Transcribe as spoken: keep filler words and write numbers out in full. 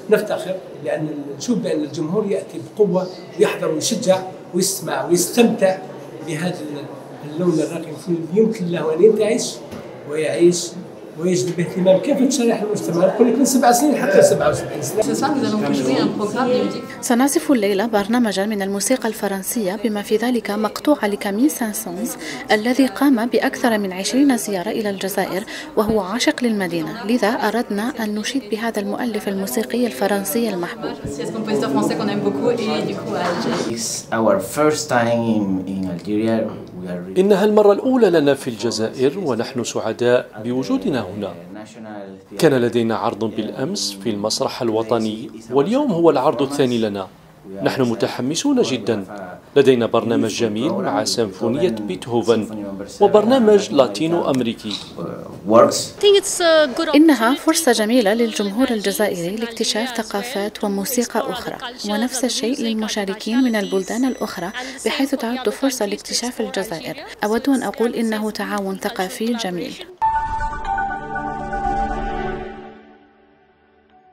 نفتخر لأن نشوف بأن الجمهور يأتي بقوة ويحضر ويشجع ويسمع ويستمتع بهذا اللون الراقي يمكن له أن ينتعش ويعيش ويجذب اهتمام كافة شرائح المجتمع. نقول لك من سبع سنين حتى سبعة وسبعين سنة. سنعزف الليلة برنامجا من الموسيقى الفرنسية بما في ذلك مقطوعة لكاميل سان-سانز الذي قام بأكثر من عشرين زيارة إلى الجزائر وهو عاشق للمدينة، لذا أردنا أن نشيد بهذا المؤلف الموسيقي الفرنسي المحبوب. إنها المرة الأولى لنا في الجزائر ونحن سعداء بوجودنا هنا. كان لدينا عرض بالأمس في المسرح الوطني واليوم هو العرض الثاني لنا. نحن متحمسون جدا. لدينا برنامج جميل مع سيمفونية بيتهوفن وبرنامج لاتينو أمريكي. إنها فرصة جميلة للجمهور الجزائري لاكتشاف ثقافات وموسيقى أخرى، ونفس الشيء للمشاركين من البلدان الأخرى بحيث تعد فرصة لاكتشاف الجزائر. أود أن أقول إنه تعاون ثقافي جميل.